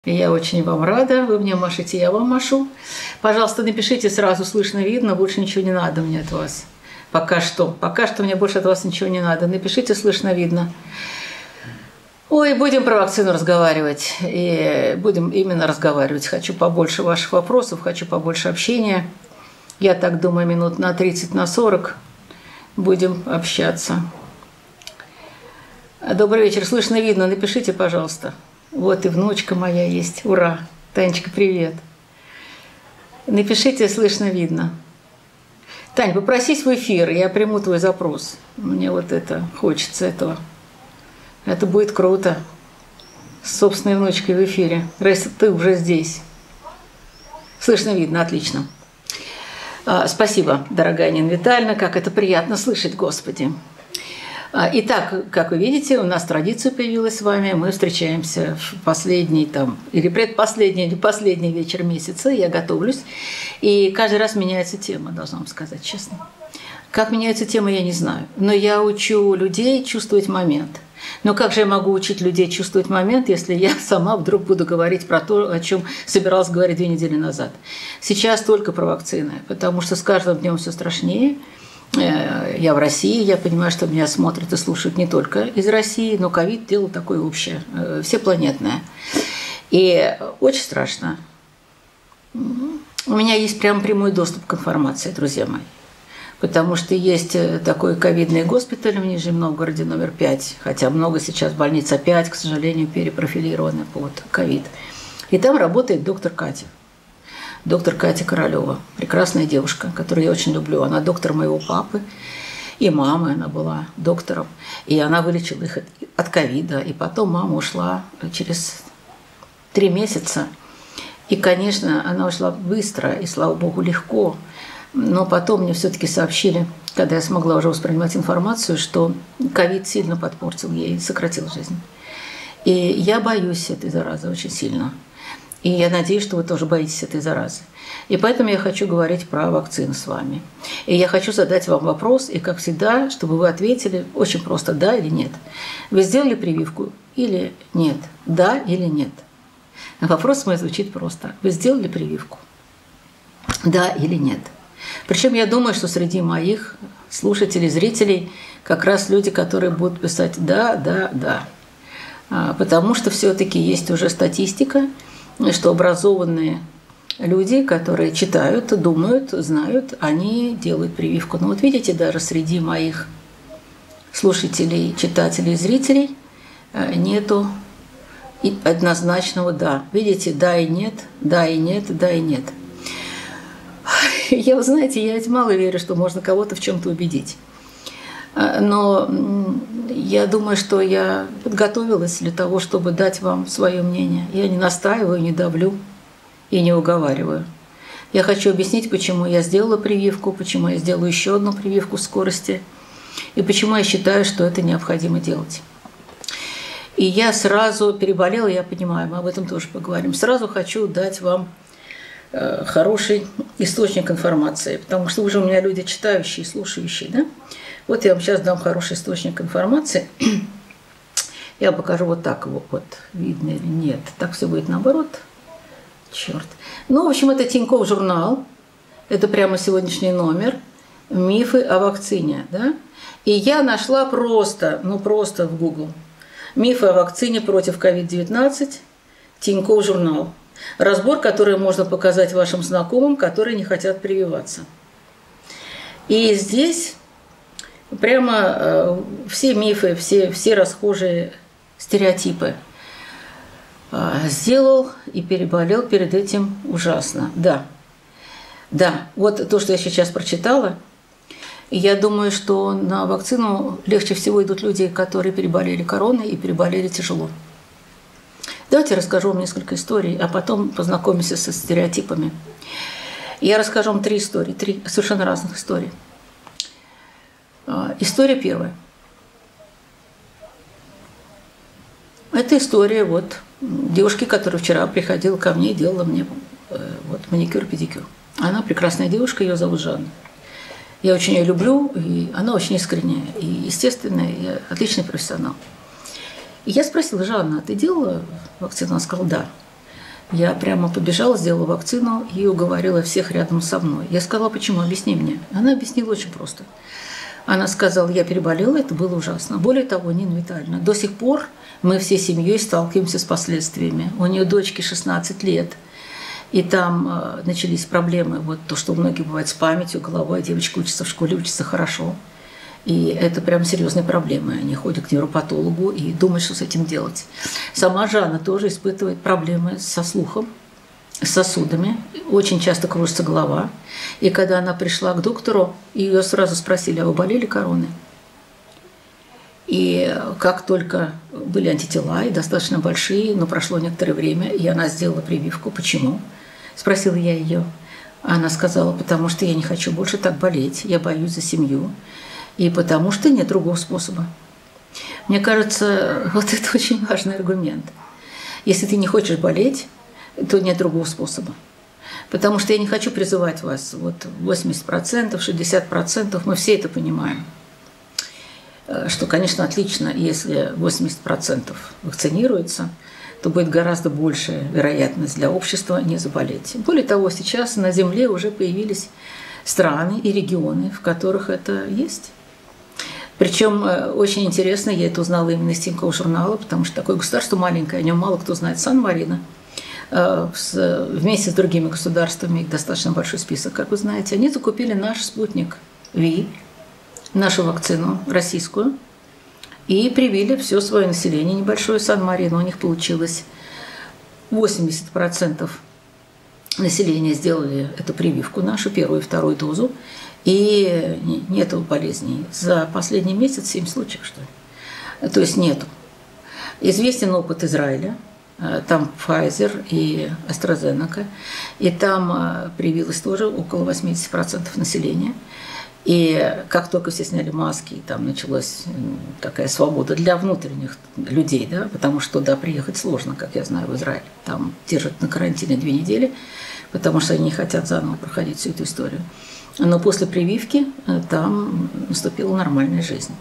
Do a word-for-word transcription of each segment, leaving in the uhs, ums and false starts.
Я очень вам рада, вы мне машете, я вам машу. Пожалуйста, напишите сразу, слышно, видно, больше ничего не надо мне от вас. Пока что, пока что мне больше от вас ничего не надо. Напишите, слышно, видно. Ой, будем про вакцину разговаривать. И будем именно разговаривать. Хочу побольше ваших вопросов, хочу побольше общения. Я так думаю, минут на тридцать, на сорок будем общаться. Добрый вечер, слышно, видно, напишите, пожалуйста. Вот и внучка моя есть. Ура! Танечка, привет. Напишите, слышно, видно. Тань, попросись в эфир, я приму твой запрос. Мне вот это, хочется этого. Это будет круто. С собственной внучкой в эфире. Раз ты уже здесь. Слышно, видно, отлично. А, спасибо, дорогая Нина Витальевна, как это приятно слышать, Господи. Итак, как вы видите, у нас традиция появилась с вами. Мы встречаемся в последний там, или предпоследний, или последний вечер месяца. Я готовлюсь. И каждый раз меняется тема, должна вам сказать честно. Как меняются темы, я не знаю. Но я учу людей чувствовать момент. Но как же я могу учить людей чувствовать момент, если я сама вдруг буду говорить про то, о чем собиралась говорить две недели назад? Сейчас только про вакцины, потому что с каждым днем все страшнее. Я в России, я понимаю, что меня смотрят и слушают не только из России, но ковид – дело такое общее, всепланетное. И очень страшно. У меня есть прям прямой доступ к информации, друзья мои. Потому что есть такой ковидный госпиталь в Нижнем Новгороде, номер пять, хотя много сейчас больниц опять, к сожалению, перепрофилированы под ковид. И там работает доктор Катя. Доктор Катя Королева, прекрасная девушка, которую я очень люблю. Она доктор моего папы и мамы, она была доктором. И она вылечила их от ковида. И потом мама ушла через три месяца. И, конечно, она ушла быстро и, слава богу, легко. Но потом мне все-таки сообщили, когда я смогла уже воспринимать информацию, что ковид сильно подпортил ей и сократил жизнь. И я боюсь этой заразы очень сильно. И я надеюсь, что вы тоже боитесь этой заразы. И поэтому я хочу говорить про вакцину с вами. И я хочу задать вам вопрос, и как всегда, чтобы вы ответили очень просто «да» или «нет». Вы сделали прививку или нет? Да или нет? Вопрос мой звучит просто. Вы сделали прививку? Да или нет? Причем я думаю, что среди моих слушателей, зрителей как раз люди, которые будут писать «да, да, да». Потому что все-таки есть уже статистика, что образованные люди, которые читают, думают, знают, они делают прививку. Но вот видите, даже среди моих слушателей, читателей, зрителей нету однозначного «да». Видите, да и нет, да и нет, да и нет. Я, вы знаете, я ведь мало верю, что можно кого-то в чем-то убедить. Но я думаю, что я подготовилась для того, чтобы дать вам свое мнение. Я не настаиваю, не давлю и не уговариваю. Я хочу объяснить, почему я сделала прививку, почему я сделаю еще одну прививку в скорости, и почему я считаю, что это необходимо делать. И я сразу переболела, я понимаю, мы об этом тоже поговорим. Сразу хочу дать вам хороший источник информации, потому что вы же у меня люди читающие, слушающие, да? Вот я вам сейчас дам хороший источник информации. Я покажу вот так его, вот, видно или нет. Так все будет наоборот. Черт. Ну, в общем, это Тинькофф журнал. Это прямо сегодняшний номер. Мифы о вакцине, да? И я нашла просто, ну просто в Google. Мифы о вакцине против ковид девятнадцать. Тинькофф журнал. Разбор, который можно показать вашим знакомым, которые не хотят прививаться. И здесь прямо э, все мифы, все, все расхожие стереотипы. Э, сделал и переболел перед этим ужасно. Да, да, вот то, что я сейчас прочитала. И я думаю, что на вакцину легче всего идут люди, которые переболели короной и переболели тяжело. Давайте я расскажу вам несколько историй, а потом познакомимся со стереотипами. Я расскажу вам три истории, три совершенно разных истории. История первая. Это история вот девушки, которая вчера приходила ко мне и делала мне вот, маникюр-педикюр. Она прекрасная девушка, ее зовут Жанна. Я очень ее люблю, и она очень искренняя, и естественная, и отличный профессионал. И я спросила: Жанна, а ты делала вакцину? Она сказала: да. Я прямо побежала, сделала вакцину и уговорила всех рядом со мной. Я сказала, почему, объясни мне. Она объяснила очень просто. Она сказала, я переболела, это было ужасно. Более того, Нина Витальевна, до сих пор мы всей семьей сталкиваемся с последствиями. У нее дочке шестнадцать лет, и там э, начались проблемы. Вот то, что у многих бывает с памятью, головой. Девочка учится в школе, учится хорошо. И это прям серьезные проблемы. Они ходят к невропатологу и думают, что с этим делать. Сама Жанна тоже испытывает проблемы со слухом, с сосудами. Очень часто кружится голова. И когда она пришла к доктору, ее сразу спросили, а вы болели короной? И как только были антитела, и достаточно большие, но прошло некоторое время, и она сделала прививку. Почему? Спросила я ее. Она сказала, потому что я не хочу больше так болеть, я боюсь за семью. И потому что нет другого способа. Мне кажется, вот это очень важный аргумент. Если ты не хочешь болеть, то нет другого способа. Потому что я не хочу призывать вас, вот восемьдесят процентов, шестьдесят процентов, мы все это понимаем. Что, конечно, отлично, если восемьдесят процентов вакцинируются, то будет гораздо большая вероятность для общества не заболеть. Более того, сейчас на Земле уже появились страны и регионы, в которых это есть. Причем очень интересно, я это узнала именно из Тинькофф журнала, потому что такое государство маленькое, о нем мало кто знает, Сан-Марино. Вместе с другими государствами, их достаточно большой список, как вы знаете, они закупили наш спутник Ви, нашу вакцину российскую, и привили все свое население небольшое Сан-Марино. У них получилось восемьдесят процентов населения сделали эту прививку нашу, первую и вторую дозу. И нету болезней. За последний месяц семь случаев, что ли. То есть нету. Известен опыт Израиля. Там Pfizer и AstraZeneca. И там привилось тоже около восемьдесят процентов населения. И как только все сняли маски, и там началась такая свобода для внутренних людей, да, потому что туда приехать сложно, как я знаю, в Израиль. Там держат на карантине две недели, потому что они не хотят заново проходить всю эту историю. Но после прививки там наступила нормальная жизнь.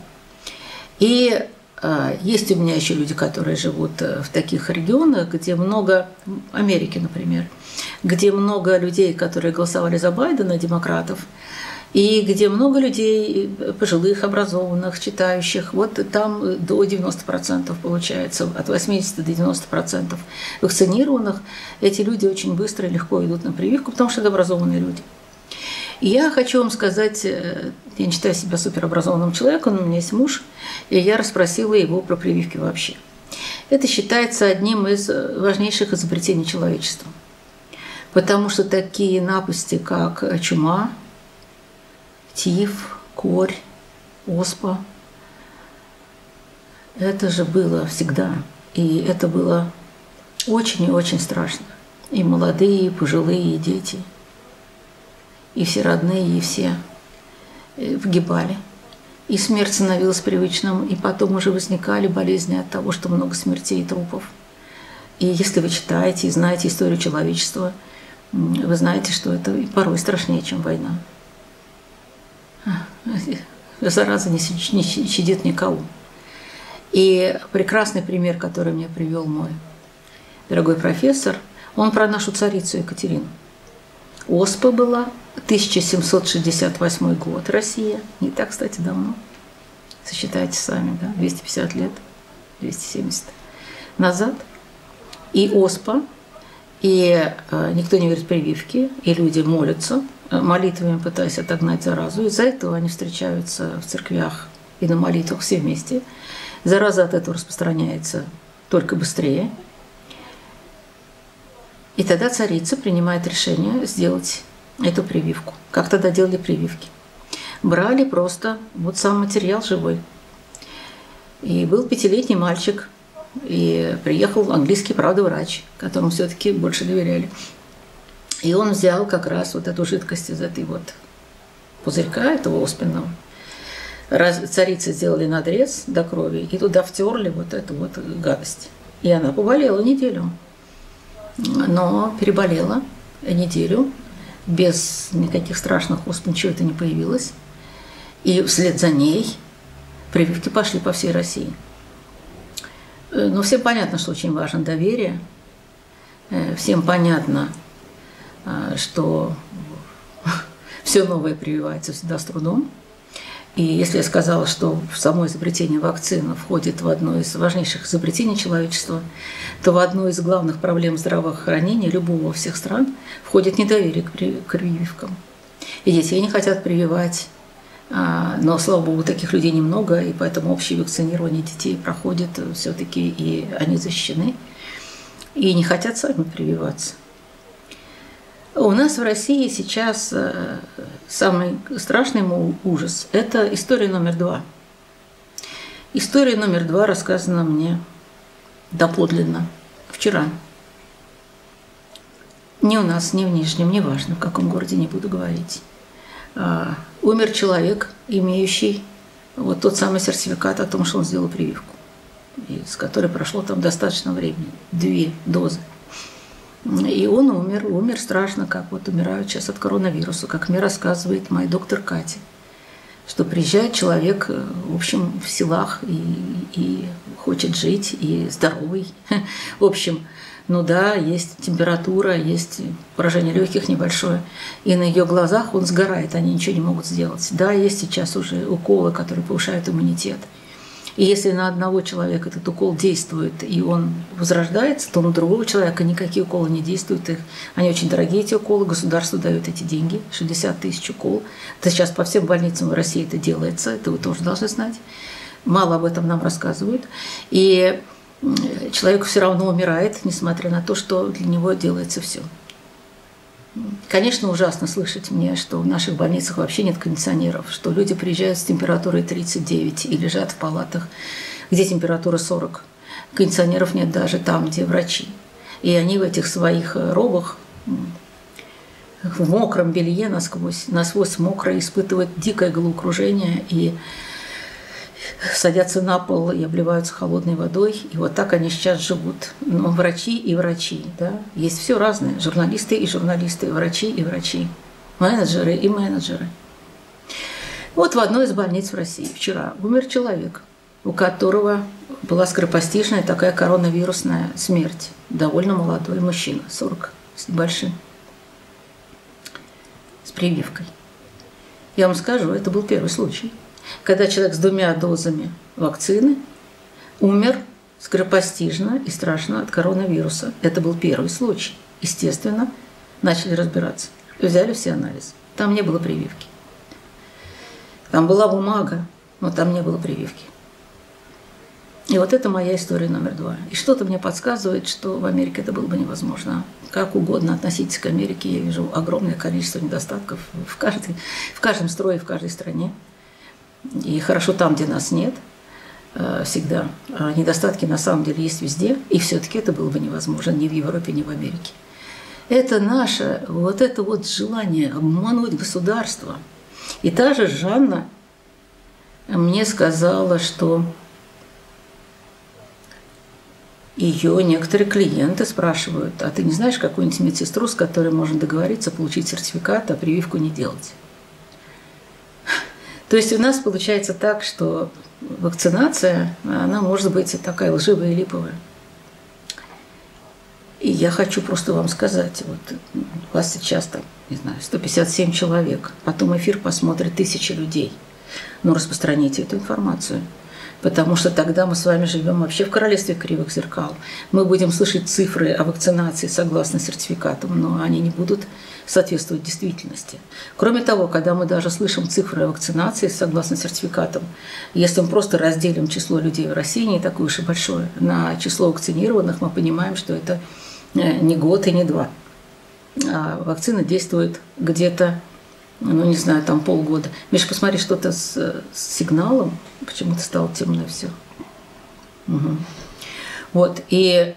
И э, есть у меня еще люди, которые живут в таких регионах, где много, Америки, например, где много людей, которые голосовали за Байдена, демократов, и где много людей пожилых, образованных, читающих. Вот там до девяноста процентов получается, от восьмидесяти до девяноста процентов вакцинированных. Эти люди очень быстро и легко идут на прививку, потому что это образованные люди. И я хочу вам сказать, я не считаю себя суперобразованным человеком, но у меня есть муж, и я расспросила его про прививки вообще. Это считается одним из важнейших изобретений человечества. Потому что такие напасти, как чума, тиф, корь, оспа, это же было всегда. И это было очень и очень страшно. И молодые, и пожилые, и дети – и все родные, и все погибали. И смерть становилась привычным, и потом уже возникали болезни от того, что много смертей и трупов. И если вы читаете и знаете историю человечества, вы знаете, что это порой страшнее, чем война. Зараза не щадит никого. И прекрасный пример, который мне привел мой дорогой профессор, он про нашу царицу Екатерину. Оспа была, тысяча семьсот шестьдесят восьмой год, Россия, не так, кстати, давно. Сосчитайте сами, да, двести пятьдесят лет, двести семьдесят назад. И оспа, и э, никто не верит в прививки, и люди молятся, молитвами пытаясь отогнать заразу. Из-за этого они встречаются в церквях и на молитвах все вместе. Зараза от этого распространяется только быстрее. И тогда царица принимает решение сделать эту прививку. Как тогда делали прививки? Брали просто вот сам материал живой. И был пятилетний мальчик, и приехал английский, правда, врач, которому все-таки больше доверяли. И он взял как раз вот эту жидкость из этой вот пузырька, этого оспенного. Царицы сделали надрез до крови, и туда втерли вот эту вот гадость. И она поболела неделю. Но переболела неделю, без никаких страшных осп, ничего это не появилось. И вслед за ней прививки пошли по всей России. Но всем понятно, что очень важно доверие. Всем понятно, что все новое прививается всегда с трудом. И если я сказала, что в само изобретение вакцины входит в одно из важнейших изобретений человечества, то в одну из главных проблем здравоохранения любого всех стран входит недоверие к прививкам. И детей не хотят прививать, но, слава богу, таких людей немного, и поэтому общее вакцинирование детей проходит все-таки, и они защищены, и не хотят сами прививаться. У нас в России сейчас самый страшный ужас – это история номер два. История номер два рассказана мне доподлинно вчера. Не у нас, не в Нижнем, не важно, в каком городе, не буду говорить. Умер человек, имеющий вот тот самый сертификат о том, что он сделал прививку, с которой прошло там достаточно времени, две дозы. И он умер, умер страшно, как вот умирают сейчас от коронавируса, как мне рассказывает моя доктор Катя, что приезжает человек, в общем, в силах и, и хочет жить, и здоровый. В общем, ну да, есть температура, есть поражение легких небольшое, и на ее глазах он сгорает, они ничего не могут сделать. Да, есть сейчас уже уколы, которые повышают иммунитет. И если на одного человека этот укол действует, и он возрождается, то на другого человека никакие уколы не действуют. Их, они очень дорогие, эти уколы, государство дает эти деньги, шестьдесят тысяч уколов. Это сейчас по всем больницам в России это делается, это вы тоже должны знать. Мало об этом нам рассказывают. И человек все равно умирает, несмотря на то, что для него делается все. Конечно, ужасно слышать мне, что в наших больницах вообще нет кондиционеров, что люди приезжают с температурой тридцать девять и лежат в палатах, где температура сорок. Кондиционеров нет даже там, где врачи. И они в этих своих робах, в мокром белье насквозь, насквозь мокро, испытывают дикое головокружение и садятся на пол и обливаются холодной водой. И вот так они сейчас живут. Но врачи и врачи. Да? Есть все разное. Журналисты и журналисты, врачи и врачи, менеджеры и менеджеры. Вот в одной из больниц в России вчера умер человек, у которого была скоропостижная такая коронавирусная смерть. Довольно молодой мужчина, сорок с небольшим, с прививкой. Я вам скажу, это был первый случай, когда человек с двумя дозами вакцины умер скоропостижно и страшно от коронавируса. Это был первый случай. Естественно, начали разбираться. Взяли все анализы. Там не было прививки. Там была бумага, но там не было прививки. И вот это моя история номер два. И что-то мне подсказывает, что в Америке это было бы невозможно. Как угодно относитесь к Америке, я вижу огромное количество недостатков в, каждой, в каждом строе, в каждой стране. И хорошо там, где нас нет, всегда. А недостатки на самом деле есть везде, и все-таки это было бы невозможно ни в Европе, ни в Америке. Это наше вот это вот желание обмануть государство. И та же Жанна мне сказала, что ее некоторые клиенты спрашивают: а ты не знаешь какую-нибудь медсестру, с которой можно договориться, получить сертификат, а прививку не делать? То есть у нас получается так, что вакцинация, она может быть такая лживая и липовая. И я хочу просто вам сказать, вот у вас сейчас там, не знаю, сто пятьдесят семь человек, потом эфир посмотрят тысячи людей. Ну, распространите эту информацию, потому что тогда мы с вами живем вообще в королевстве кривых зеркал. Мы будем слышать цифры о вакцинации согласно сертификатам, но они не будут соответствовать действительности. Кроме того, когда мы даже слышим цифры о вакцинации согласно сертификатам, если мы просто разделим число людей в России, не такое уж и большое, на число вакцинированных, мы понимаем, что это не год и не два. А вакцина действует где-то, ну не знаю, там полгода. Миша, посмотри, что-то с, с сигналом, почему-то стало темно все. Угу. Вот, и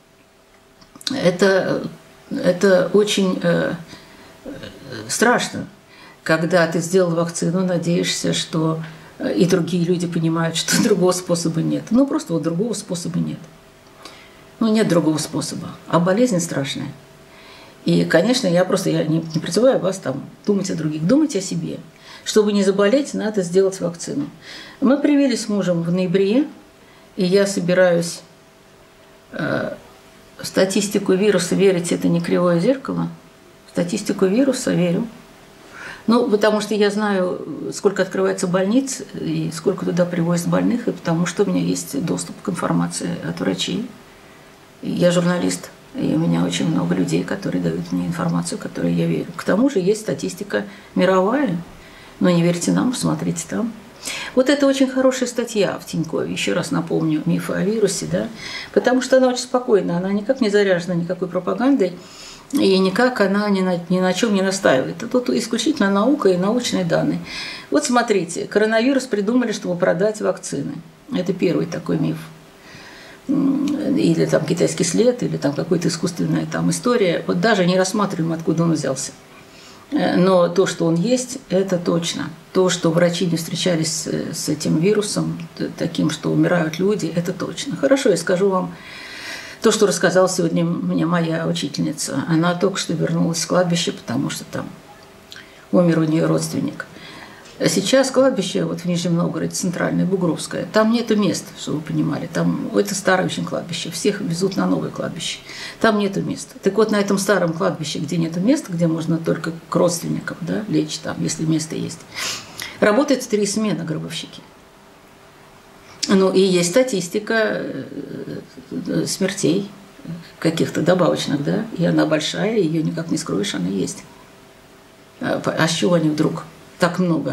это, это очень э, страшно, когда ты сделал вакцину, надеешься, что и другие люди понимают, что другого способа нет. Ну, просто вот другого способа нет. Ну, нет другого способа. А болезнь страшная. И, конечно, я просто я не, не призываю вас там думать о других, думать о себе. Чтобы не заболеть, надо сделать вакцину. Мы привили с мужем в ноябре, и я собираюсь э, В статистику вируса верить – это не кривое зеркало. В статистику вируса верю. Ну, потому что я знаю, сколько открывается больниц и сколько туда привозят больных, и потому что у меня есть доступ к информации от врачей. Я журналист, и у меня очень много людей, которые дают мне информацию, которой я верю. К тому же есть статистика мировая, но не верьте нам, смотрите там. Вот это очень хорошая статья в Тинькове, еще раз напомню, «Мифы о вирусе», да, потому что она очень спокойна, она никак не заряжена никакой пропагандой, и никак она ни на, ни на чем не настаивает. Тут исключительно наука и научные данные. Вот смотрите, коронавирус придумали, чтобы продать вакцины. Это первый такой миф. Или там китайский след, или там какая-то искусственная там история. Вот даже не рассматриваем, откуда он взялся. Но то, что он есть, это точно. То, что врачи не встречались с этим вирусом, таким, что умирают люди, это точно. Хорошо, я скажу вам то, что рассказала сегодня мне моя учительница. Она только что вернулась с кладбища, потому что там умер у нее родственник. Сейчас кладбище вот в Нижнем Новгороде, центральное, Бугровское, там нету мест, чтобы вы понимали. Там, это старое очень кладбище, всех везут на новое кладбище. Там нету места. Так вот, на этом старом кладбище, где нету места, где можно только к родственникам, да, лечь там, если место есть, работают три смены гробовщики. Ну и есть статистика смертей каких-то добавочных, да, и она большая, ее никак не скроешь, она есть. А с чего они вдруг так много?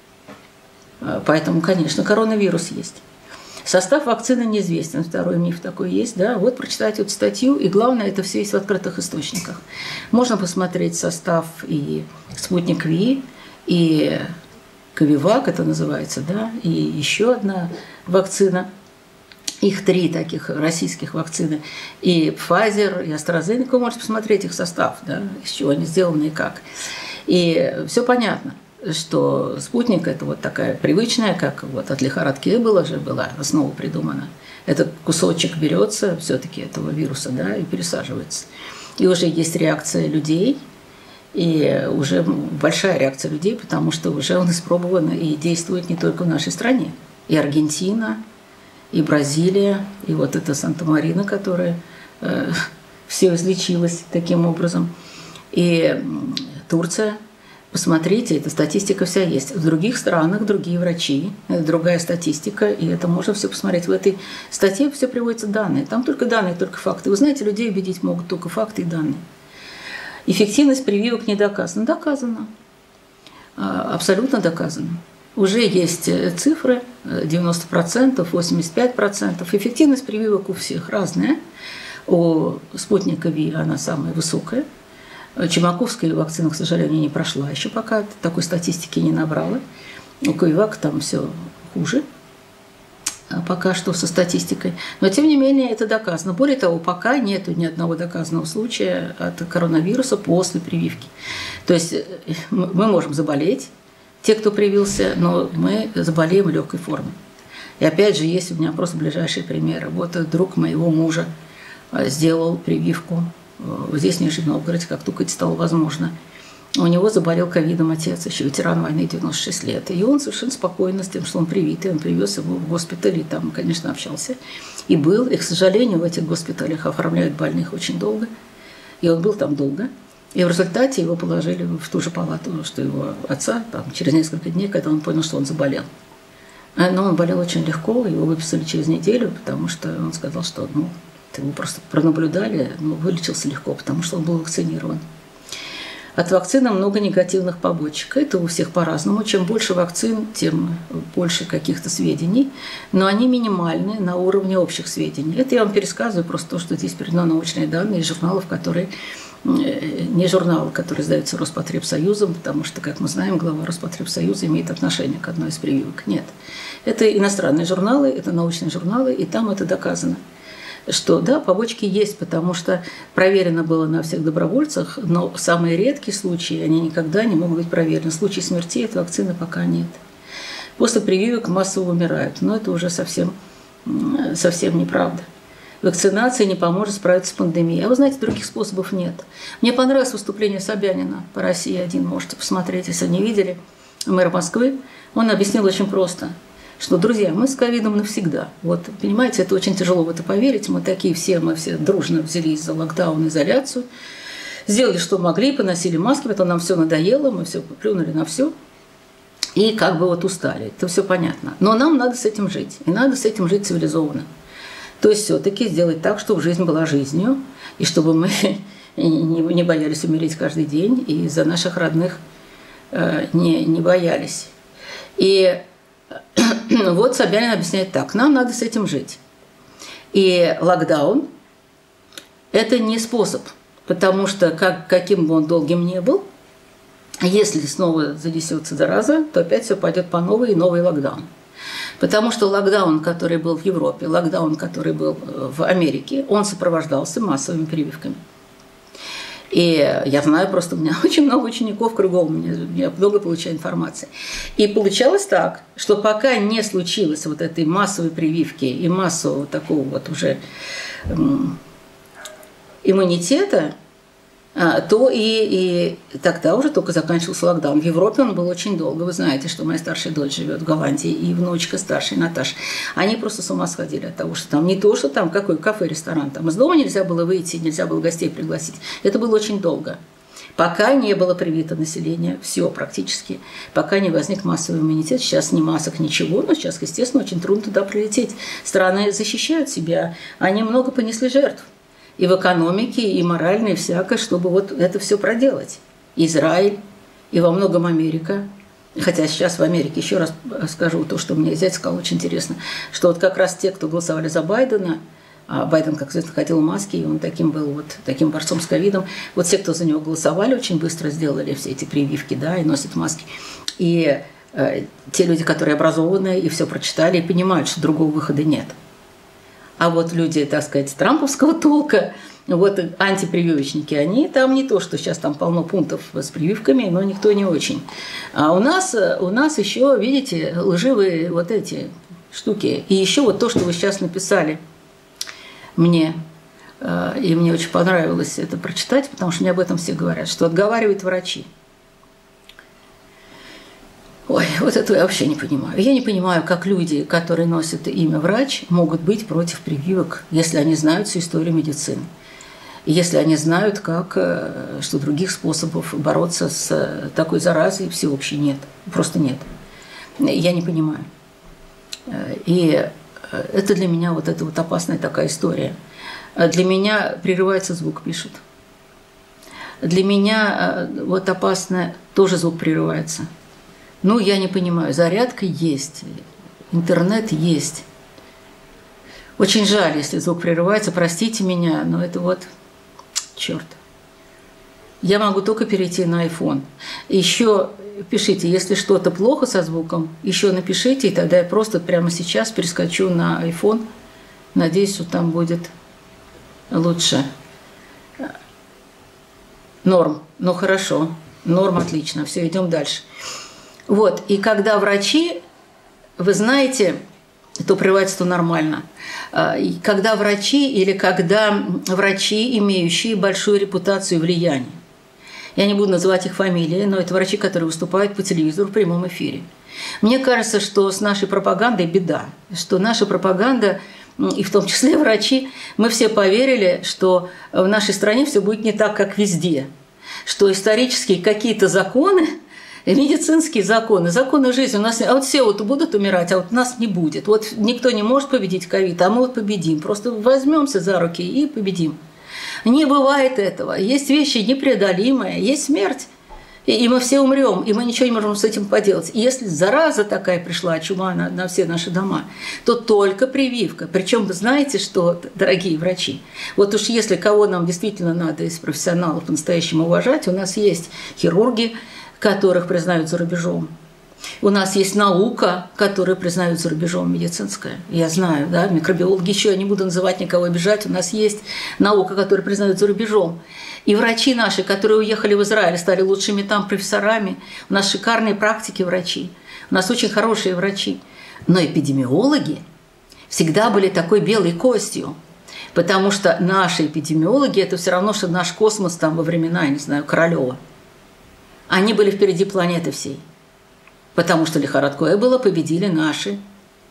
Поэтому, конечно, коронавирус есть. Состав вакцины неизвестен. Второй миф такой есть. Да? Вот прочитайте эту статью. И главное, это все есть в открытых источниках. Можно посмотреть состав и «Спутник Ви», и «Ковивак» это называется, да? И еще одна вакцина. Их три таких российских вакцины. И Pfizer, и AstraZeneca. Вы можете посмотреть их состав, да? Из чего они сделаны и как. И все понятно, что спутник – это вот такая привычная, как вот от лихорадки Эбола же была основа придумана. Этот кусочек берется все-таки этого вируса, да, и пересаживается. И уже есть реакция людей, и уже большая реакция людей, потому что уже он испробован и действует не только в нашей стране. И Аргентина, и Бразилия, и вот эта Санта-Марина, которая э, все излечилась таким образом, и Турция. Посмотрите, эта статистика вся есть. В других странах другие врачи, другая статистика, и это можно все посмотреть. В этой статье все приводятся данные. Там только данные, только факты. Вы знаете, людей убедить могут только факты и данные. Эффективность прививок не доказана. Доказана. Абсолютно доказана. Уже есть цифры, девяносто процентов, восемьдесят пять процентов. Эффективность прививок у всех разная. У спутника Ви она самая высокая. Чумаковская вакцина, к сожалению, не прошла еще пока, такой статистики не набрала. У Ковивак там все хуже пока что со статистикой. Но, тем не менее, это доказано. Более того, пока нет ни одного доказанного случая от коронавируса после прививки. То есть мы можем заболеть, те, кто привился, но мы заболеем в легкой форме. И опять же, есть у меня просто ближайшие примеры. Вот друг моего мужа сделал прививку здесь, в Нижнем Новгороде, как только это стало возможно. У него заболел ковидом отец, еще ветеран войны, девяносто шесть лет. И он совершенно спокойно с тем, что он привитый, он привез его в госпиталь, и там, конечно, общался. И был, и, к сожалению, в этих госпиталях оформляют больных очень долго. И он был там долго. И в результате его положили в ту же палату, что его отца, там, через несколько дней, когда он понял, что он заболел. Но он болел очень легко, его выписали через неделю, потому что он сказал, что ну, его просто пронаблюдали, но вылечился легко, потому что он был вакцинирован. От вакцины много негативных побочек. Это у всех по-разному. Чем больше вакцин, тем больше каких-то сведений. Но они минимальны на уровне общих сведений. Это я вам пересказываю просто то, что здесь переданы научные данные из журналов, которые не журналы, которые издаются Роспотребсоюзом, потому что, как мы знаем, глава Роспотребсоюза имеет отношение к одной из прививок. Нет. Это иностранные журналы, это научные журналы, и там это доказано. Что да, побочки есть, потому что проверено было на всех добровольцах, но самые редкие случаи, они никогда не могут быть проверены. Случаи смертей от вакцины пока нет. После прививок массово умирают, но это уже совсем, совсем неправда. Вакцинация не поможет справиться с пандемией. А вы знаете, других способов нет. Мне понравилось выступление Собянина по России один, можете посмотреть, если не видели, мэр Москвы. Он объяснил очень просто, что, друзья, мы с ковидом навсегда. Вот, понимаете, это очень тяжело в это поверить. Мы такие все, мы все дружно взялись за локдаун, изоляцию, сделали, что могли, поносили маски, потом нам все надоело, мы все плюнули на все. И как бы вот устали, это все понятно. Но нам надо с этим жить, и надо с этим жить цивилизованно. То есть все-таки сделать так, чтобы жизнь была жизнью, и чтобы мы не боялись умереть каждый день, и за наших родных не, не боялись. И вот Собянин объясняет так, нам надо с этим жить. И локдаун – это не способ, потому что как, каким бы он долгим ни был, если снова занесется зараза, то опять все пойдет по новой и новый локдаун. Потому что локдаун, который был в Европе, локдаун, который был в Америке, он сопровождался массовыми прививками. И я знаю, просто у меня очень много учеников кругом, я много получаю информации. И получалось так, что пока не случилось вот этой массовой прививки и массового такого вот уже иммунитета, то и, и тогда уже только заканчивался локдаун. В Европе он был очень долго. Вы знаете, что моя старшая дочь живет в Голландии, и внучка старшей Наташа. Они просто с ума сходили от того, что там не то, что там какой кафе, ресторан. Там из дома нельзя было выйти, нельзя было гостей пригласить. Это было очень долго. Пока не было привито население, все практически, пока не возник массовый иммунитет. Сейчас ни масок, ничего, но сейчас, естественно, очень трудно туда прилететь. Страны защищают себя, они много понесли жертв. И в экономике, и морально, и всякое, чтобы вот это все проделать. Израиль, и во многом Америка. Хотя сейчас в Америке, еще раз скажу то, что мне зять сказал, очень интересно, что вот как раз те, кто голосовали за Байдена, а Байден, как известно, ходил в маске, и он таким был вот таким борцом с ковидом, вот те, кто за него голосовали, очень быстро сделали все эти прививки, да, и носят маски. И э, те люди, которые образованные, и все прочитали, и понимают, что другого выхода нет. А вот люди, так сказать, трамповского толка, вот антипрививочники, они там не то, что сейчас там полно пунктов с прививками, но никто не очень. А у нас, у нас еще, видите, лживые вот эти штуки. И еще вот то, что вы сейчас написали мне, и мне очень понравилось это прочитать, потому что мне об этом все говорят, что отговаривают врачи. Ой, вот это я вообще не понимаю. Я не понимаю, как люди, которые носят имя врач, могут быть против прививок, если они знают всю историю медицины. Если они знают, как, что других способов бороться с такой заразой всеобщей нет. Просто нет. Я не понимаю. И это для меня вот эта вот опасная такая история. Для меня прерывается звук, пишут. Для меня вот опасно, тоже звук прерывается. Ну, я не понимаю, зарядка есть, интернет есть. Очень жаль, если звук прерывается, простите меня, но это вот, черт. Я могу только перейти на айфон. Еще пишите, если что-то плохо со звуком, еще напишите, и тогда я просто прямо сейчас перескочу на айфон. Надеюсь, что там будет лучше. Норм, ну хорошо, норм, отлично, все, идем дальше. Вот, и когда врачи, вы знаете, то прерывается, то нормально. И когда врачи или когда врачи, имеющие большую репутацию и влияние, я не буду называть их фамилии, но это врачи, которые выступают по телевизору в прямом эфире. Мне кажется, что с нашей пропагандой беда, что наша пропаганда, и в том числе врачи, мы все поверили, что в нашей стране все будет не так, как везде, что исторические какие-то законы, медицинские законы, законы жизни у нас, а вот все вот будут умирать, а вот нас не будет. Вот никто не может победить ковид, а мы вот победим. Просто возьмемся за руки и победим. Не бывает этого. Есть вещи непреодолимые, есть смерть. И, и мы все умрем, и мы ничего не можем с этим поделать. И если зараза такая пришла, чума на, на все наши дома, то только прививка. Причем вы знаете, что, дорогие врачи, вот уж если кого нам действительно надо из профессионалов по-настоящему уважать, у нас есть хирурги, которых признают за рубежом. У нас есть наука, которую признают за рубежом, медицинская. Я знаю, да, микробиологи еще, я не буду называть никого, обижать. У нас есть наука, которую признают за рубежом. И врачи наши, которые уехали в Израиль, стали лучшими там профессорами. У нас шикарные практики врачи. У нас очень хорошие врачи. Но эпидемиологи всегда были такой белой костью. Потому что наши эпидемиологи – это все равно, что наш космос там во времена, я не знаю, Королева. Они были впереди планеты всей. Потому что лихорадку Эбола победили наши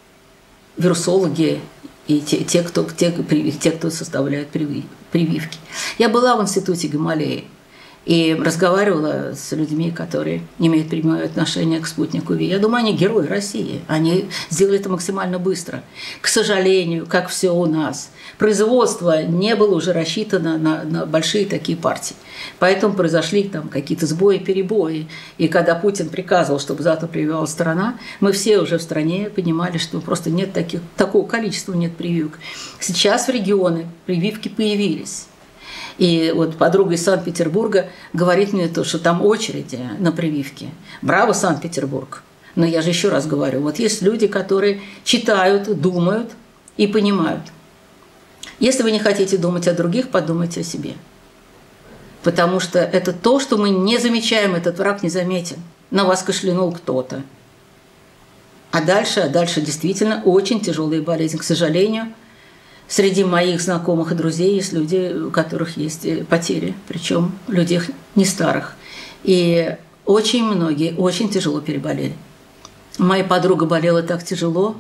вирусологи и те, те, кто, те, те, кто составляют прививки. Я была в институте Гамалеи и разговаривала с людьми, которые не имеют прямое отношение к спутнику Ви. Я думаю, они герои России. Они сделали это максимально быстро. К сожалению, как все у нас, производство не было уже рассчитано на, на большие такие партии. Поэтому произошли там какие-то сбои, перебои. И когда Путин приказывал, чтобы завтра прививалась страна, мы все уже в стране понимали, что просто нет таких, такого количества нет прививок. Сейчас в регионы прививки появились. И вот подруга из Санкт-Петербурга говорит мне то, что там очереди на прививки. Браво, Санкт-Петербург! Но я же еще раз говорю, вот есть люди, которые читают, думают и понимают. Если вы не хотите думать о других, подумайте о себе. Потому что это то, что мы не замечаем, этот враг не заметен. На вас кашлянул кто-то. А дальше, а дальше действительно очень тяжелые болезни. К сожалению, среди моих знакомых и друзей есть люди, у которых есть потери, причем людей не старых. И очень многие очень тяжело переболели. Моя подруга болела так тяжело,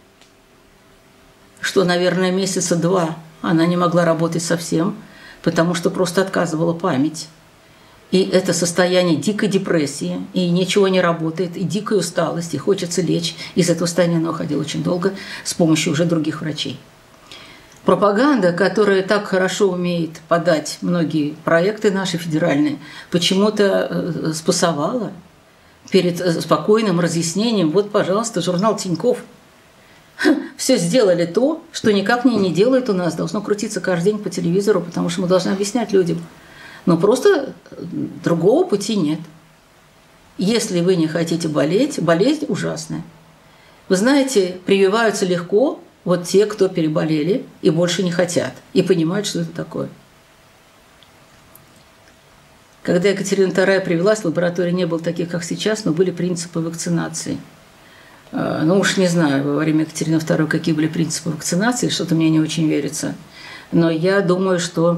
что, наверное, месяца два она не могла работать совсем, потому что просто отказывала память. И это состояние дикой депрессии, и ничего не работает, и дикая усталость, и хочется лечь. Из этого состояния она уходила очень долго с помощью уже других врачей. Пропаганда, которая так хорошо умеет подать многие проекты наши федеральные, почему-то спасовала перед спокойным разъяснением. Вот, пожалуйста, журнал Тинькофф. Все сделали то, что никак не, не делают у нас. Должно крутиться каждый день по телевизору, потому что мы должны объяснять людям. Но просто другого пути нет. Если вы не хотите болеть, болезнь ужасная. Вы знаете, прививаются легко вот те, кто переболели и больше не хотят, и понимают, что это такое. Когда Екатерина вторая привелась, в лаборатории не было таких, как сейчас, но были принципы вакцинации. Ну уж не знаю, во время Екатерины второй какие были принципы вакцинации, что-то мне не очень верится. Но я думаю, что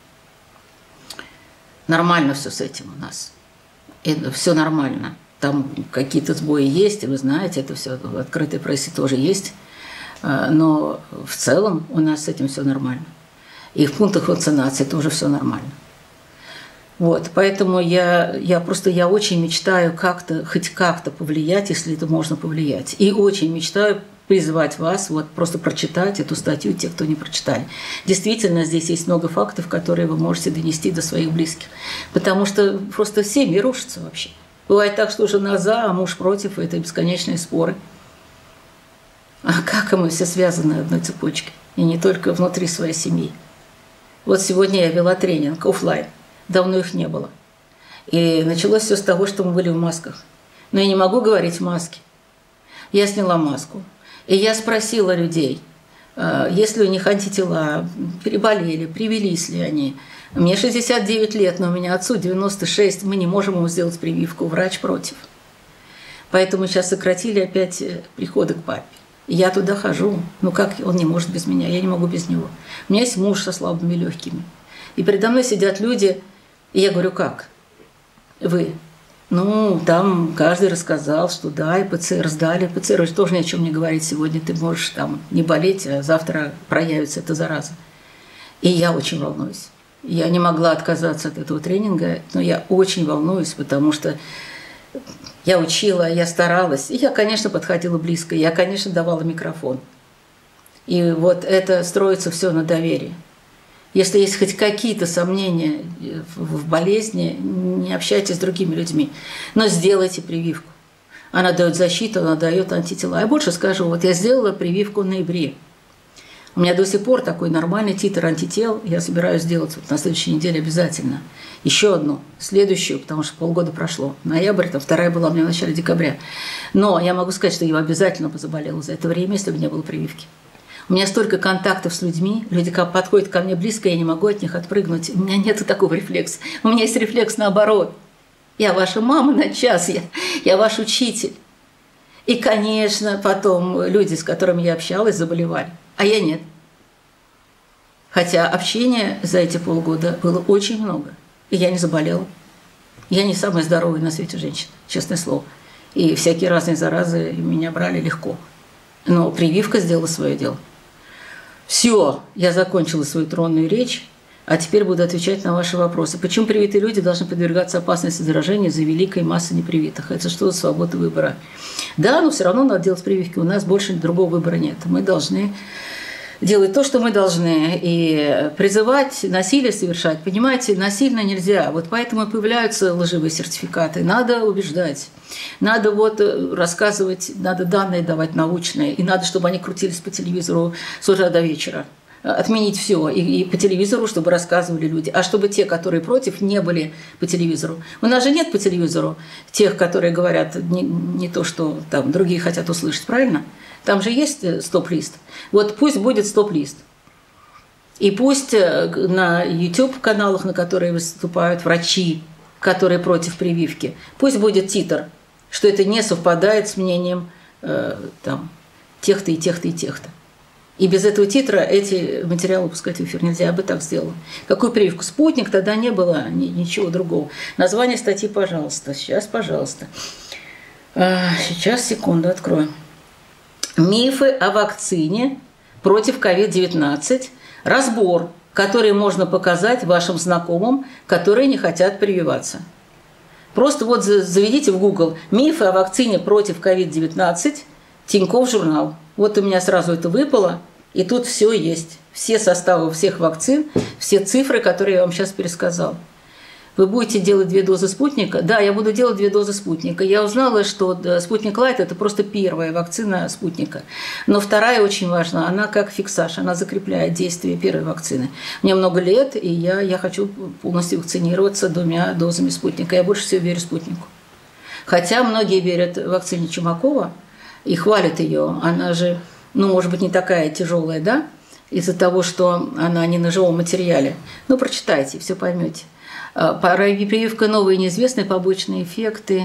нормально все с этим у нас. Это все нормально. Там какие-то сбои есть, и вы знаете, это все в открытой прессе тоже есть. Но в целом у нас с этим все нормально. И в пунктах вакцинации тоже все нормально. Вот, поэтому я, я просто я очень мечтаю как-то, хоть как-то повлиять, если это можно повлиять. И очень мечтаю призвать вас вот просто прочитать эту статью, те, кто не прочитали. Действительно, здесь есть много фактов, которые вы можете донести до своих близких. Потому что просто семьи рушатся вообще. Бывает так, что жена за, а муж против, и это бесконечные споры. А как мы все связаны одной цепочкой? И не только внутри своей семьи. Вот сегодня я вела тренинг офлайн. Давно их не было. И началось все с того, что мы были в масках. Но я не могу говорить в маске. Я сняла маску. И я спросила людей, есть ли у них антитела, переболели, привились ли они. Мне шестьдесят девять лет, но у меня отцу девяносто шесть, мы не можем ему сделать прививку, врач против. Поэтому сейчас сократили опять приходы к папе. Я туда хожу, ну как он не может без меня, я не могу без него. У меня есть муж со слабыми легкими. И передо мной сидят люди, и я говорю, как? Вы? Ну, там каждый рассказал, что да, и ПЦР сдали. ПЦР тоже ни о чем не говорит сегодня. Ты можешь там не болеть, а завтра проявится эта зараза. И я очень волнуюсь. Я не могла отказаться от этого тренинга, но я очень волнуюсь, потому что я учила, я старалась. И я, конечно, подходила близко. Я, конечно, давала микрофон. И вот это строится все на доверии. Если есть хоть какие-то сомнения в болезни, не общайтесь с другими людьми, но сделайте прививку. Она дает защиту, она дает антитела. Я больше скажу, вот я сделала прививку в ноябре. У меня до сих пор такой нормальный титр антител, я собираюсь сделать вот на следующей неделе обязательно. Еще одну, следующую, потому что полгода прошло. Ноябрь, там вторая была у меня в начале декабря. Но я могу сказать, что я обязательно бы заболела за это время, если бы не было прививки. У меня столько контактов с людьми, люди подходят ко мне близко, я не могу от них отпрыгнуть. У меня нет такого рефлекса. У меня есть рефлекс наоборот. Я ваша мама на час, я, я ваш учитель. И, конечно, потом люди, с которыми я общалась, заболевали, а я нет. Хотя общения за эти полгода было очень много, и я не заболела. Я не самая здоровая на свете женщина, честное слово. И всякие разные заразы меня брали легко. Но прививка сделала свое дело. Все, я закончила свою тронную речь, а теперь буду отвечать на ваши вопросы. Почему привитые люди должны подвергаться опасности заражения за великой массой непривитых? Это что за свобода выбора? Да, но все равно надо делать прививки. У нас больше другого выбора нет. Мы должны делать то, что мы должны, и призывать насилие совершать. Понимаете, насильно нельзя. Вот поэтому и появляются лживые сертификаты. Надо убеждать, надо вот рассказывать, надо данные давать научные, и надо, чтобы они крутились по телевизору с утра до вечера. Отменить все и, и по телевизору, чтобы рассказывали люди, а чтобы те, которые против, не были по телевизору. У нас же нет по телевизору тех, которые говорят не, не то, что там другие хотят услышать, правильно? Там же есть стоп-лист. Вот пусть будет стоп-лист. И пусть на YouTube-каналах, на которые выступают врачи, которые против прививки, пусть будет титр, что это не совпадает с мнением э, там, тех-то и тех-то и тех-то. И без этого титра эти материалы выпускать в эфир нельзя. Я бы так сделала. Какую прививку? «Спутник» тогда не было, ни, ничего другого. Название статьи, пожалуйста. Сейчас, пожалуйста. А, сейчас, секунду, открою. «Мифы о вакцине против ковид девятнадцать. Разбор, который можно показать вашим знакомым, которые не хотят прививаться». Просто вот заведите в Google «Мифы о вакцине против ковид девятнадцать. Тинькофф журнал». Вот у меня сразу это выпало. И тут все есть. Все составы всех вакцин, все цифры, которые я вам сейчас пересказал. Вы будете делать две дозы спутника? Да, я буду делать две дозы спутника. Я узнала, что спутник Лайт – это просто первая вакцина спутника. Но вторая очень важна. Она как фиксаж, она закрепляет действие первой вакцины. Мне много лет, и я, я хочу полностью вакцинироваться двумя дозами спутника. Я больше всего верю спутнику. Хотя многие верят в вакцине Чумакова и хвалят ее. Она же, ну, может быть, не такая тяжелая, да, из-за того, что она не на живом материале. Ну, прочитайте, все поймете. Прививка новые неизвестные побочные эффекты.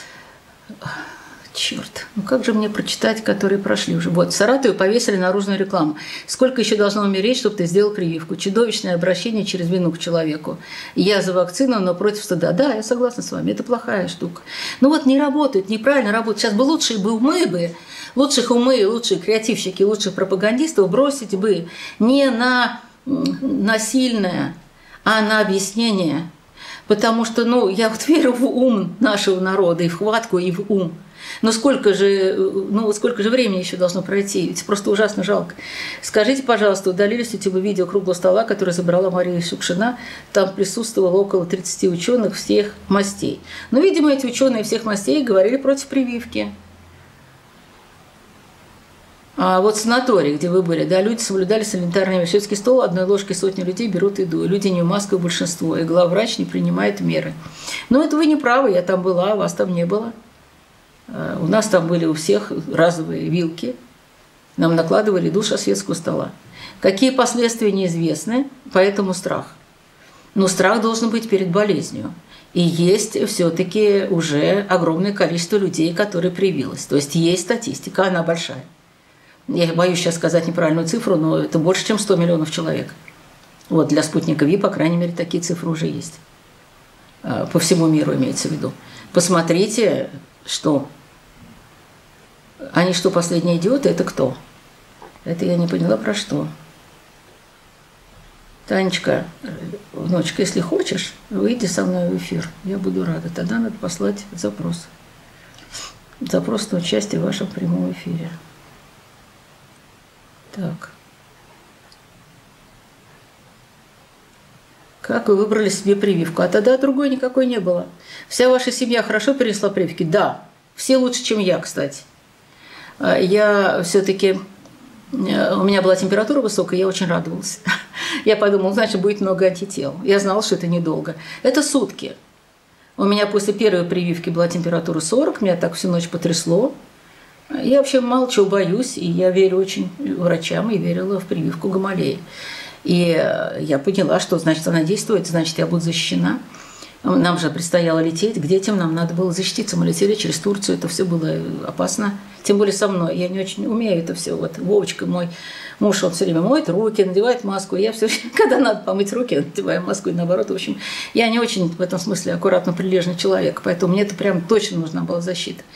Черт, ну как же мне прочитать, которые прошли уже? Вот, в Саратове повесили наружную рекламу. Сколько еще должно умереть, чтобы ты сделал прививку? Чудовищное обращение через вину к человеку. Я за вакцину, но против стыда. Да, я согласна с вами, это плохая штука. Ну вот не работает, неправильно работает. Сейчас бы лучшие бы умы бы, лучших умы, лучшие креативщики, лучших пропагандистов бросить бы не на насильное, а на объяснение. Потому что, ну, я вот верю в ум нашего народа, и в хватку, и в ум. Но сколько же, ну, сколько же времени еще должно пройти? Это просто ужасно жалко. Скажите, пожалуйста, удалили с YouTube видео круглого стола, которое забрала Мария Шукшина. Там присутствовало около тридцати ученых всех мастей. Но, видимо, эти ученые всех мастей говорили против прививки. А вот санаторий, где вы были, да, люди соблюдали санитарный шведский стол, одной ложкой сотни людей берут еду. Люди не в масках большинство, и главврач не принимает меры. Но это вы не правы, я там была, вас там не было. У нас там были у всех разовые вилки. Нам накладывали еду со шведского стола. Какие последствия неизвестны, поэтому страх. Но страх должен быть перед болезнью. И есть все-таки уже огромное количество людей, которые привилось. То есть есть статистика, она большая. Я боюсь сейчас сказать неправильную цифру, но это больше, чем сто миллионов человек. Вот для спутника Ви, по крайней мере, такие цифры уже есть. По всему миру имеется в виду. Посмотрите, что... Они что, последние идиоты? Это кто? Это я не поняла, про что. Танечка, внучка, если хочешь, выйди со мной в эфир. Я буду рада. Тогда надо послать запрос. Запрос на участие в вашем прямом эфире. Так. Как вы выбрали себе прививку? А тогда другой никакой не было. Вся ваша семья хорошо перенесла прививки? Да. Все лучше, чем я, кстати. Я все-таки... У меня была температура высокая, я очень радовалась. Я подумала, значит, будет много антител. Я знала, что это недолго. Это сутки. У меня после первой прививки была температура сорок, меня так всю ночь потрясло. Я вообще мало чего боюсь, и я верю очень врачам, и верила в прививку Гамалеи. И я поняла, что значит она действует, значит я буду защищена. Нам же предстояло лететь, к детям нам надо было защититься. Мы летели через Турцию, это все было опасно. Тем более со мной. Я не очень умею это все. Вот Вовочка, мой муж, он все время моет руки, надевает маску. Я все время, когда надо помыть руки, надеваю маску и наоборот. В общем, я не очень в этом смысле аккуратно прилежный человек. Поэтому мне это прям точно нужна была защита.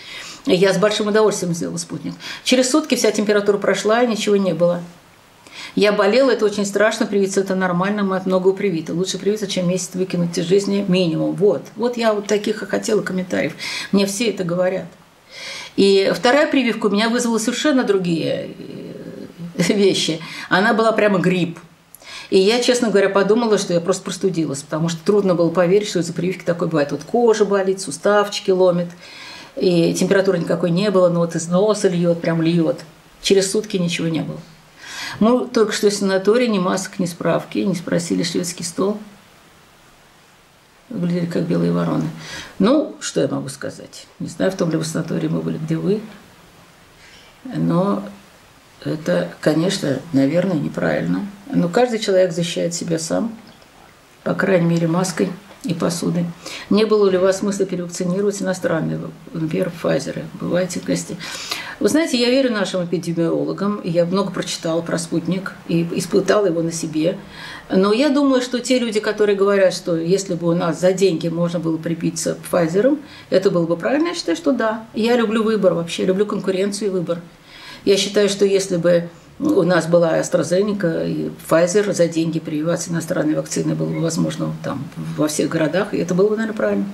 Я с большим удовольствием сделала спутник. Через сутки вся температура прошла, и ничего не было. Я болела, это очень страшно, привиться это нормально, мы от многого привиты. Лучше привиться, чем месяц выкинуть из жизни минимум. Вот, вот я вот таких и хотела комментариев. Мне все это говорят. И вторая прививка у меня вызвала совершенно другие вещи. Она была прямо грипп. И я, честно говоря, подумала, что я просто простудилась, потому что трудно было поверить, что из-за прививки такое бывает. Вот кожа болит, суставчики ломит, и температуры никакой не было, но вот из носа льет, прям льет. Через сутки ничего не было. Мы только что из санатория, ни масок, ни справки, не спросили шведский стол. Выглядели как белые вороны. Ну, что я могу сказать? Не знаю, в том ли вы санатории мы были, где вы. Но это, конечно, наверное, неправильно. Но каждый человек защищает себя сам, по крайней мере, маской и посудой. Не было ли у вас смысла перевакцинировать иностранные, например, Pfizer? Бываете в гости? Вы знаете, я верю нашим эпидемиологам. Я много прочитала про спутник и испытала его на себе. Но я думаю, что те люди, которые говорят, что если бы у нас за деньги можно было прибиться Pfizer, это было бы правильно. Я считаю, что да. Я люблю выбор вообще, люблю конкуренцию и выбор. Я считаю, что если бы у нас была AstraZeneca и Pfizer, за деньги прививаться иностранной вакцины было бы возможно там, во всех городах, и это было бы, наверное, правильно.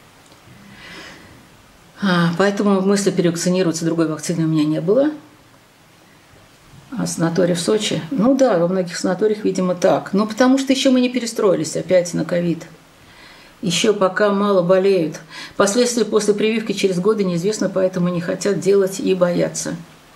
А, поэтому мысли перевакцинироваться другой вакциной у меня не было. А санаторий в Сочи? Ну да, во многих санаториях, видимо, так. Но потому что еще мы не перестроились опять на ковид. Еще пока мало болеют. Последствия после прививки через годы неизвестно, поэтому не хотят делать и боятся.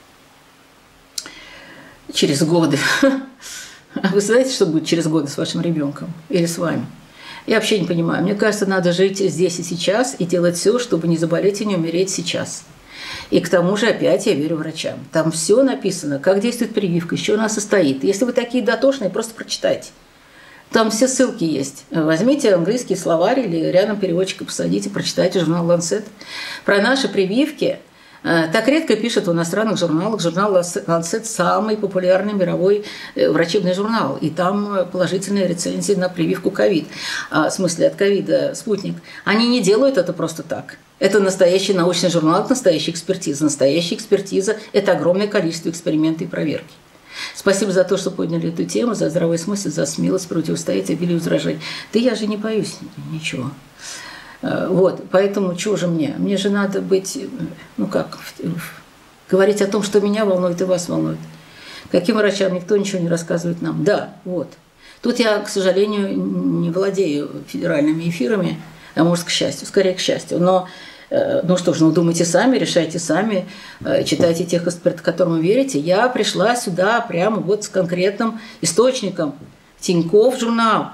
Через годы. А вы знаете, что будет через годы с вашим ребенком или с вами? Я вообще не понимаю. Мне кажется, надо жить здесь и сейчас и делать все, чтобы не заболеть и не умереть сейчас. И к тому же опять я верю врачам. Там все написано, как действует прививка, из чего она состоит. Если вы такие дотошные, просто прочитайте. Там все ссылки есть. Возьмите английский словарь или рядом переводчика посадите, прочитайте журнал Lancet. Про наши прививки так редко пишут в иностранных журналах. Журнал Lancet – самый популярный мировой врачебный журнал. И там положительные рецензии на прививку ковид. В смысле, от ковида спутник. Они не делают это просто так. Это настоящий научный журнал, это настоящая экспертиза. Настоящая экспертиза – это огромное количество экспериментов и проверки. Спасибо за то, что подняли эту тему, за здравый смысл, за смелость противостоять обилию возражений. Да я же не боюсь ничего. Вот, поэтому чего же мне? Мне же надо быть, ну как, говорить о том, что меня волнует и вас волнует. Каким врачам никто ничего не рассказывает нам. Да, вот. Тут я, к сожалению, не владею федеральными эфирами, а может, к счастью, скорее к счастью. Но, ну что ж, ну думайте сами, решайте сами, читайте тех экспертов, которым вы верите. Я пришла сюда прямо вот с конкретным источником. Тинькофф журнал.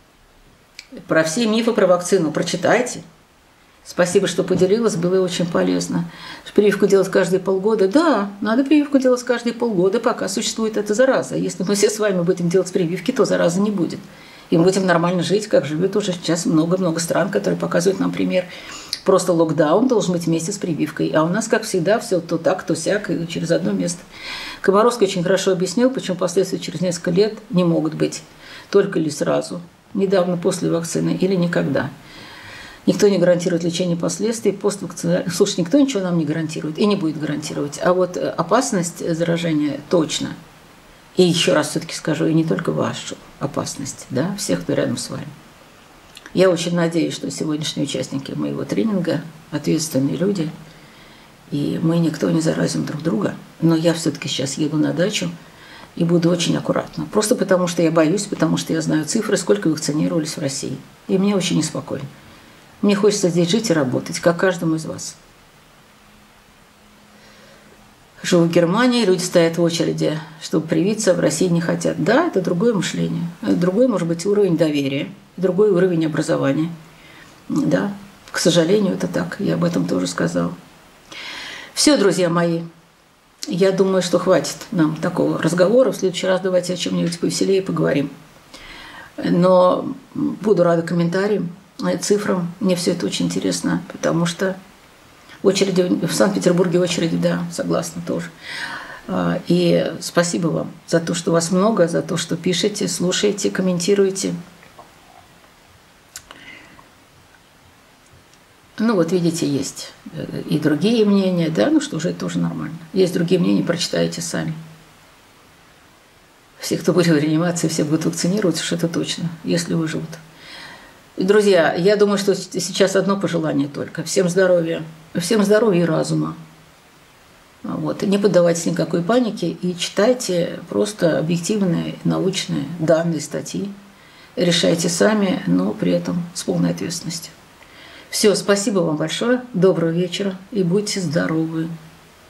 Про все мифы про вакцину прочитайте. Спасибо, что поделилась, было очень полезно. Прививку делать каждые полгода. Да, надо прививку делать каждые полгода, пока существует эта зараза. Если мы все с вами будем делать прививки, то заразы не будет. И мы будем нормально жить, как живет уже сейчас много-много стран, которые показывают нам пример. Просто локдаун должен быть вместе с прививкой. А у нас, как всегда, все то так, то сяк, и через одно место. Комаровский очень хорошо объяснил, почему последствия через несколько лет не могут быть. Только ли сразу. Недавно после вакцины или никогда. Никто не гарантирует лечение последствий поствакцинальных. Слушай, никто ничего нам не гарантирует и не будет гарантировать. А вот опасность заражения точно. И еще раз все-таки скажу, и не только вашу опасность, да, всех, кто рядом с вами. Я очень надеюсь, что сегодняшние участники моего тренинга ответственные люди, и мы никто не заразим друг друга. Но я все-таки сейчас еду на дачу, и буду очень аккуратна. Просто потому, что я боюсь, потому что я знаю цифры, сколько вакцинировались в России. И мне очень неспокойно. Мне хочется здесь жить и работать, как каждому из вас. Живу в Германии, люди стоят в очереди, чтобы привиться, в России не хотят. Да, это другое мышление. Другой, может быть, уровень доверия, другой уровень образования. Да, к сожалению, это так. Я об этом тоже сказала. Все, друзья мои. Я думаю, что хватит нам такого разговора. В следующий раз давайте о чем-нибудь повеселее поговорим. Но буду рада комментариям, цифрам. Мне все это очень интересно, потому что очереди в Санкт-Петербурге очереди, да, согласна тоже. И спасибо вам за то, что вас много, за то, что пишете, слушаете, комментируете. Ну вот видите, есть и другие мнения, да, ну что же, это тоже нормально. Есть другие мнения, прочитайте сами. Все, кто будет в реанимации, все будут вакцинироваться, уж это точно, если выживут. И, друзья, я думаю, что сейчас одно пожелание только. Всем здоровья. Всем здоровья и разума. Вот. Не поддавайтесь никакой панике и читайте просто объективные научные данные, статьи. Решайте сами, но при этом с полной ответственностью. Все, спасибо вам большое, доброго вечера и будьте здоровы.